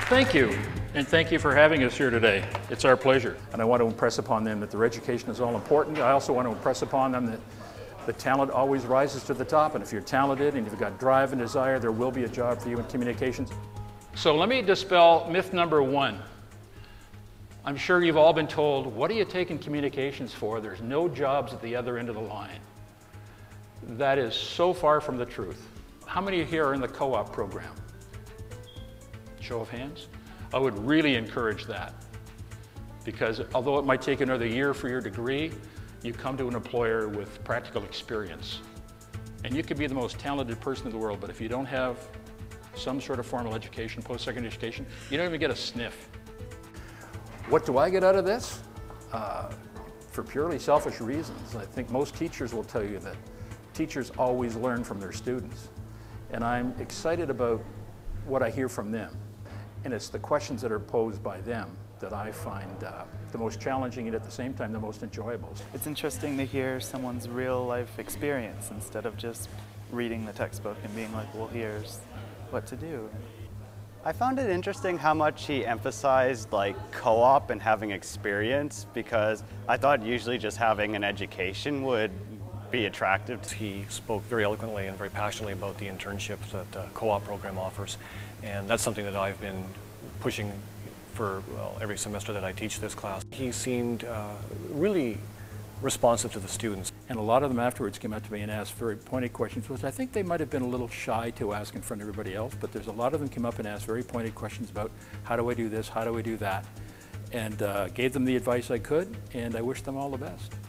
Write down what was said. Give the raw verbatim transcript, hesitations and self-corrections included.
Thank you, and thank you for having us here today. It's our pleasure. And I want to impress upon them that their education is all important. I also want to impress upon them that the talent always rises to the top, and if you're talented and you've got drive and desire, there will be a job for you in communications. So let me dispel myth number one. I'm sure you've all been told, what are you taking communications for? There's no jobs at the other end of the line. That is so far from the truth. How many here are in the co-op program? Show of hands. I would really encourage that, because although it might take another year for your degree, you come to an employer with practical experience. And you could be the most talented person in the world, but if you don't have some sort of formal education, post-secondary education, you don't even get a sniff. What do I get out of this? Uh, for purely selfish reasons, I think most teachers will tell you that teachers always learn from their students. And I'm excited about what I hear from them. And it's the questions that are posed by them that I find uh, the most challenging and at the same time the most enjoyable. It's interesting to hear someone's real life experience instead of just reading the textbook and being like, well, here's what to do. I found it interesting how much he emphasized like co-op and having experience, because I thought usually just having an education would be attractive. He spoke very eloquently and very passionately about the internships that the co-op program offers, and that's something that I've been pushing for well, every semester that I teach this class. He seemed uh, really responsive to the students. And a lot of them afterwards came up to me and asked very pointed questions, which I think they might have been a little shy to ask in front of everybody else, but there's a lot of them came up and asked very pointed questions about how do I do this, how do I do that, and uh, gave them the advice I could, and I wish them all the best.